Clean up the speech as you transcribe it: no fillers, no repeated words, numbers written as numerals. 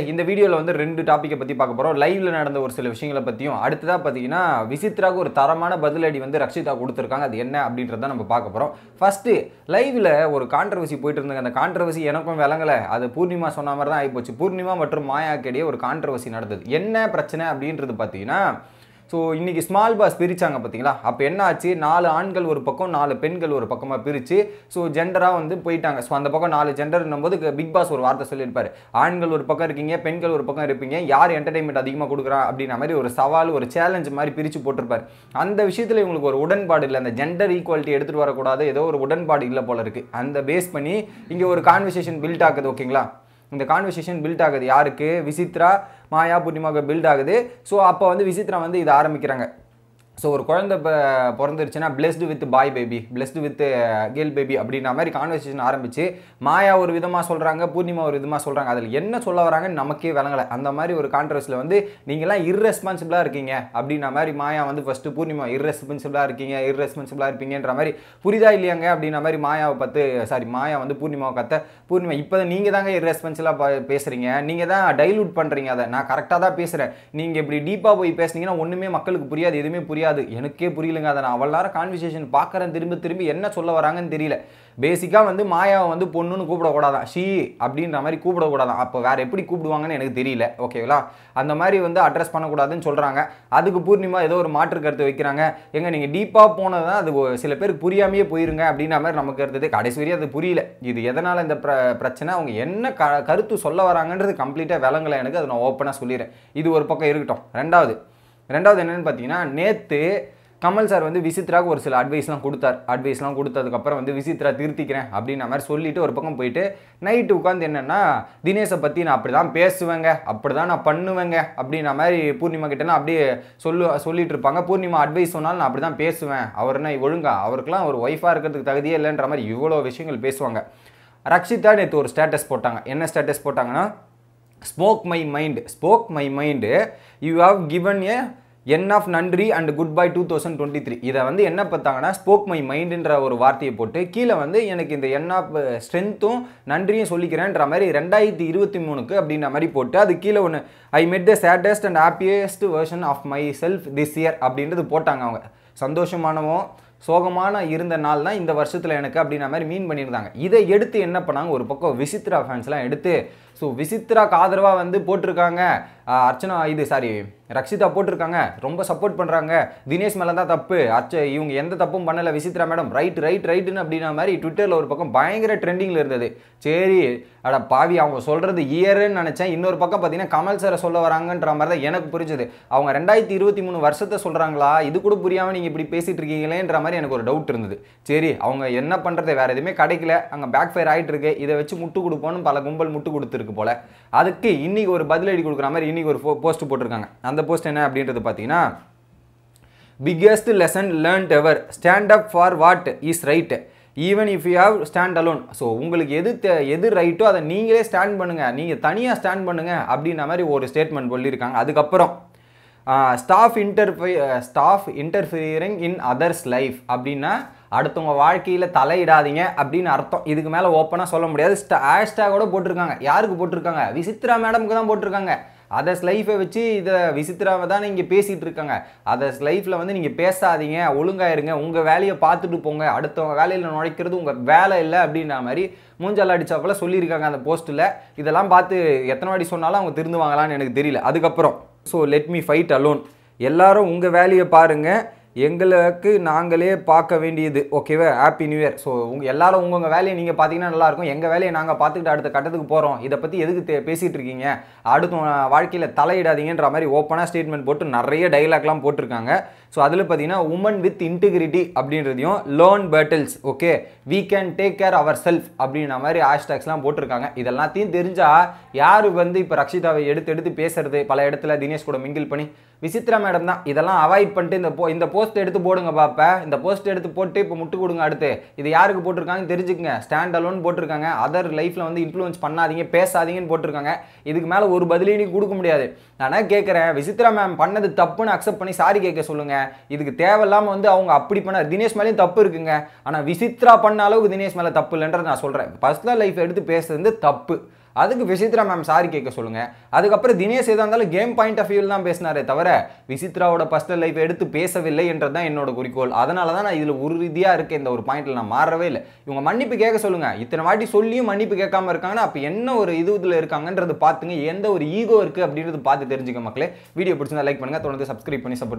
இந்த வீடியோவில் வந்து 2 டாப்பிக்கை பற்றி பார்க்க போகிறோம். லைவ்ல நடந்த ஒரு சில விஷயங்களை பற்றியும், அடுத்ததாக பார்த்தீங்கன்னா விசித்ராவுக்கு ஒரு தரமான பதிலடி வந்து ரக்ஷிதா கொடுத்துருக்காங்க. அது என்ன அப்படின்றத நம்ம பார்க்க போகிறோம். ஃபர்ஸ்ட்டு லைவ்ல ஒரு கான்ட்ரவர்சி போயிட்டு இருந்தாங்க. அந்த கான்ட்ரவர்சி எனக்கும் விளங்கலை. அது பூர்ணிமா சொன்ன மாதிரி தான் ஆகிப்போச்சு. பூர்ணிமா மற்றும் மாயாவுக்கு இடையே ஒரு கான்ட்ரவர்சி நடந்தது. என்ன பிரச்சனை அப்படின்றது பார்த்தீங்கன்னா, ஸோ இன்றைக்கி ஸ்மால் பாஸ் பிரித்தாங்க பார்த்தீங்களா? அப்போ என்ன ஆச்சு, 4 ஆண்கள் ஒரு பக்கம் 4 பெண்கள் ஒரு பக்கமாக பிரித்து ஸோ ஜெண்டராக வந்து போயிட்டாங்க. ஸோ அந்த பக்கம் 4 ஜெண்டர்னும் போது பிக் பாஸ் ஒரு வார்த்தை சொல்லியிருப்பார், ஆண்கள் ஒரு பக்கம் இருக்கீங்க, பெண்கள் ஒரு பக்கம் இருப்பீங்க, யார் என்டர்டைன்மெண்ட் அதிகமாக கொடுக்குறா அப்படின்ற மாதிரி ஒரு சவால், ஒரு சேலஞ்ச் மாதிரி பிரித்து போட்டிருப்பார். அந்த விஷயத்தில் இவங்களுக்கு ஒரு உடன்பாடு இல்லை. அந்த ஜெண்டர் ஈக்குவாலிட்டி எடுத்துகிட்டு வரக்கூடாது, ஏதோ ஒரு உடன்பாடு இல்லை போல இருக்குது. அந்த பேஸ் பண்ணி இங்கே ஒரு கான்வர்சேஷன் பில்ட் ஆகுது. ஓகேங்களா? இந்த கான்வர்சேஷன் பில்ட் ஆகுது யாருக்கு? விசித்ரா, மாயா, பூர்ணிமாவுக்கு பில்ட் ஆகுது. ஸோ அப்போ வந்து விசித்ரா வந்து இதை ஆரம்பிக்கிறாங்க. ஸோ ஒரு குழந்தை பிறந்துருச்சுன்னா blessed with boy baby, blessed with girl baby அப்படின்ற மாதிரி கான்வர்சேஷன் ஆரம்பித்து மாயா ஒரு விதமாக சொல்கிறாங்க, பூர்ணிமா ஒரு விதமாக சொல்கிறாங்க. அதில் என்ன சொல்ல வராங்கன்னு நமக்கே விளங்கலை. அந்த மாதிரி ஒரு கான்ட்ரவர்சியில் வந்து நீங்களாம் இர்ரெஸ்பான்சிபிளாக இருக்கீங்க அப்படின்ற மாதிரி மாயா வந்து ஃபஸ்ட்டு பூர்ணிமா இர்ரெஸ்பான்சிபிளாக இருப்பீங்கன்ற மாதிரி புரிதா இல்லையாங்க அப்படின்ற மாதிரி மாயாவை பார்த்து மாயா வந்து பூர்ணிமாவை கத்த, பூர்ணிமா இப்போ தான் நீங்கள் தாங்க இர்ரெஸ்பான்சிபிளாக பேசுகிறீங்க, நீங்கள் தான் டைலூட் பண்ணுறீங்க, அதை நான் கரெக்டாக தான் பேசுகிறேன், நீங்கள் இப்படி டீப்பாக போய் பேசுனீங்கன்னா ஒன்றுமே மக்களுக்கு புரியாது, எதுவுமே புரியாது, எனக்கே புரியலங்க. அதை நான் அவ்வளோ நேரம் கான்வர்சேஷன் பார்க்குறேன், திரும்பி என்ன சொல்ல வராங்கன்னு தெரியல. பேசிக்காக வந்து மாயாவை வந்து பொண்ணுன்னு கூப்பிடக்கூடாதான், ஷீ அப்படின்ற மாதிரி கூப்பிடக்கூடாதான். அப்போ வேறு எப்படி கூப்பிடுவாங்கன்னு எனக்கு தெரியல. ஓகேங்களா? அந்த மாதிரி வந்து அட்ரஸ் பண்ணக்கூடாதுன்னு சொல்கிறாங்க. அதுக்கு பூர்ணிமா ஏதோ ஒரு மாற்று கருத்து வைக்கிறாங்க. எங்க நீங்கள் டீப்பாக போனதான் அது சில பேருக்கு புரியாமையே போயிருங்க அப்படின்ற மாதிரி நமக்கு இருந்தது. கடைசி வரையும் அது புரியல. இது எதனால் இந்த பிரச்சனை, அவங்க என்ன கருத்து சொல்ல வராங்கன்றது கம்ப்ளீட்டாக விளங்கலை எனக்கு. அதை நான் ஓப்பனாக சொல்லிடுறேன். இது ஒரு பக்கம் இருக்கட்டும். ரெண்டாவது என்னென்னு பார்த்தீங்கன்னா, நேற்று கமல் சார் வந்து விசித்ராவுக்கு ஒரு சில அட்வைஸ்லாம் கொடுத்ததுக்கப்புறம் வந்து விசித்ரா திருத்திக்கிறேன் அப்படின்ற மாதிரி சொல்லிட்டு ஒரு பக்கம் போயிட்டு நைட்டு உட்காந்து என்னென்னா, தினேஷை பற்றி நான் அப்படி தான் பேசுவேங்க, அப்படி தான் நான் பண்ணுவேங்க அப்படின்ற மாதிரி பூர்ணிமா கிட்டலாம் அப்படியே சொல்லிட்டு இருப்பாங்க. பூர்ணிமா அட்வைஸ் சொன்னாலும் நான் அப்படி தான் பேசுவேன், அவர் என்ன ஒழுங்கா, அவருக்கெல்லாம் ஒரு ஒய்ஃபாக இருக்கிறதுக்கு தகுதியே இல்லைன்ற மாதிரி இவ்வளோ விஷயங்கள் பேசுவாங்க. ரக்ஷிதா நேற்று ஒரு ஸ்டேட்டஸ் போட்டாங்க. என்ன ஸ்டேட்டஸ் போட்டாங்கன்னா, spoke my mind you have given a end of நன்றி அண்ட் குட் பை 2023. இதை வந்து என்ன பார்த்தாங்கன்னா, ஸ்போக் மை மைண்டுன்ற ஒரு வார்த்தையை போட்டு கீழே வந்து எனக்கு இந்த என் ஆஃப் ஸ்ட்ரென்த்தும் நன்றியும் சொல்லிக்கிறேன்ற மாதிரி 2023 அப்படின்ற மாதிரி போட்டு அது கீழே ஒன்று I met the saddest and happiest version of myself this year அப்படின்றது போட்டாங்க. அவங்க சந்தோஷமானவும் சோகமான இருந்த நாள் தான் இந்த வருஷத்தில் எனக்கு அப்படின்ற மாதிரி மீன் பண்ணியிருந்தாங்க. இதை எடுத்து என்ன பண்ணாங்க, ஒரு பக்கம் விசித்ரா ஃபேன்ஸ்லாம் எடுத்து ஸோ விசித்ராக்கு ஆதரவாக வந்து போட்டிருக்காங்க. ரக்ஷிதா போட்டிருக்காங்க, ரொம்ப சப்போர்ட் பண்ணுறாங்க, தினேஷ் மேலே தான் தப்பு, இவங்க எந்த தப்பும் பண்ணலை, விசித்ரா மேடம் ரைட்டுன்னு அப்படின்ற மாதிரி ட்விட்டரில் ஒரு பக்கம் பயங்கர ட்ரெண்டிங்கில் இருந்தது. சரி அட பாவி, அவங்க சொல்கிறது இயருன்னு நினச்சேன். இன்னொரு பக்கம் பார்த்தீங்கன்னா கமல் சாரை சொல்ல வராங்கன்ற மாதிரி தான் எனக்கு புரிஞ்சுது. அவங்க 2023 வருஷத்தை சொல்கிறாங்களா, இது கூட புரியாமல் நீங்கள் இப்படி பேசிகிட்டு இருக்கீங்களேன்ற மாதிரி எனக்கு ஒரு டவுட் இருந்தது. சரி அவங்க என்ன பண்ணுறது, வேறு எதுவுமே கிடைக்கல, அங்கே பேக் ஃபயர் ஆகிட்டு இருக்கு, இதை வச்சு முட்டு கொடுப்போன்னு பல கும்பல் முட்டு கொடுத்துருக்கு போல. அதுக்கு இன்னைக்கு ஒரு பதிலடி கொடுக்குற மாதிரி இன்னைக்கு ஒரு போஸ்ட் போட்டிருக்காங்க. அந்த போஸ்ட் என்ன அப்படின்றது பார்த்தீங்கன்னா, biggest lesson learned ever, stand up for what is right even if you have stand alone. So உங்களுக்கு எது ரைட்டோ அதை நீங்களே ஸ்டாண்ட் பண்ணுங்கள், நீங்கள் தனியாக ஸ்டாண்ட் பண்ணுங்கள் அப்படின்ற மாதிரி ஒரு ஸ்டேட்மெண்ட் சொல்லியிருக்காங்க. அதுக்கப்புறம் stop interfering in others life அப்படின்னா அடுத்தவங்க வாழ்க்கையில் தலையிடாதீங்க அப்படின்னு அர்த்தம். இதுக்கு மேலே ஓப்பனாக சொல்ல முடியாது. ஹேஷ்டேகோட போட்டிருக்காங்க. யாருக்கு போட்டிருக்காங்க? விசித்ரா மேடமுக்கு தான் போட்டிருக்காங்க. அதர்ஸ் லைஃப்பை வச்சு இதை விசித்ராவை தான் இங்கே பேசிகிட்டு இருக்காங்க. அதர்ஸ் லைஃப்பில் வந்து நீங்கள் பேசாதீங்க, ஒழுங்காயிருங்க, உங்கள் வேலையை பார்த்துட்டு போங்க, அடுத்தவங்க வேலையில் நுழைக்கிறது உங்கள் வேலை இல்லை அப்படின்ற மாதிரி மூஞ்சால் அடிச்சாப்பல சொல்லியிருக்காங்க அந்த போஸ்ட்டில். இதெல்லாம் பார்த்து எத்தனை வாட்டி சொன்னாலும் அவங்க திருந்துவாங்களான்னு எனக்கு தெரியல. அதுக்கப்புறம் லெட் மீ ஃபைட் அலோன், எல்லாரும் உங்கள் வேலையை பாருங்கள், எங்களுக்கு நாங்களே பார்க்க வேண்டியது. ஓகேவா? Happy new year. ஸோ எல்லாரும் உங்கள் வேலையை நீங்கள் பார்த்தீங்கன்னா நல்லாயிருக்கும், எங்கள் வேலையை நாங்கள் பார்த்துக்கிட்டு அடுத்த கட்டத்துக்கு போகிறோம், இதை பற்றி எதுக்கு பேசிகிட்டு இருக்கீங்க, அடுத்த வாழ்க்கையில் தலையிடாதீங்கன்ற மாதிரி ஓப்பனாக ஸ்டேட்மெண்ட் போட்டு நிறைய டைலாக்லாம் போட்டிருக்காங்க. ஸோ அதில் பார்த்தீங்கன்னா உமன் வித் இன்டிகிரிட்டி அப்படின்றதையும் learn battles, okay we can take care ourself அப்படின்ற மாதிரி ஹேஷ்டேக்ஸ்லாம் போட்டிருக்காங்க. இதெல்லாத்தையும் தெரிஞ்சால் யார் வந்து இப்போ ரக்ஷிதாவை எடுத்து பேசுறது, பல இடத்துல தினேஷ் கூட மிங்கிள் பண்ணி விசித்ரா மேடம் தான். இதெல்லாம் அவாய்ட் பண்ணிட்டு இந்த போஸ்ட் எடுத்து போடுங்க பாப்பா, இந்த போஸ்ட் எடுத்து போட்டு இப்போ முட்டு கொடுங்க. அடுத்து இது யாருக்கு போட்டிருக்காங்கன்னு தெரிஞ்சுக்கங்க. ஸ்டாண்ட் அலோன் போட்டிருக்காங்க, அதர் லைஃப்பில் வந்து இன்ஃப்ளூயன்ஸ் பண்ணாதீங்க, பேசாதீங்கன்னு போட்டிருக்காங்க. இதுக்கு மேலே ஒரு பதிலையும் கொடுக்க முடியாது. நான் கேட்குறேன், விசித்ரா மேம் பண்ணது தப்புன்னு அக்செப்ட் பண்ணி சாரி கேட்க சொல்லுங்க. இதுக்கு தேவையில்லாமல் வந்து அவங்க அப்படி பண்ண தினேஷ் மேலேயும் தப்பு இருக்குங்க. ஆனால் விசித்ரா பண்ண அளவுக்கு தினேஷ் மேலே தப்பு இல்லைன்றது நான் சொல்கிறேன். பர்சனல் லைஃப் எடுத்து பேசுறது தப்பு. அதுக்கு விசித்ரா மேம் சாரி கேட்க சொல்லுங்க. அதுக்கப்புறம் தினேஷ் எதா இருந்தாலும் கேம் பாயிண்ட் ஆஃப் வியூல தான் பேசினாரே தவிர விசித்ராவோட பர்சனல் லைஃப் எடுத்து பேசவில்லை என்றதான் என்னோட குறிக்கோள். அதனால தான் நான் இதுல உறுதியா இருக்க இந்த ஒரு பாயிண்ட்ல நான் மாறவே இல்லை. இவங்க மன்னிப்பு கேட்க சொல்லுங்க. இத்தனை வாட்டி சொல்லியும் மன்னிப்பு கேட்காம இருக்காங்கன்னா அப்ப என்ன ஒரு இதுல இருக்காங்கன்றது பாத்துங்க. எந்த ஒரு ஈகோ இருக்கு அப்படின்றது பார்த்து தெரிஞ்சுக்க மக்களே. வீடியோ பிடிச்சிருந்தா லைக் பண்ணுங்க, தொடர்ந்து சப்ஸ்கிரைப் பண்ணி சப்போர்ட்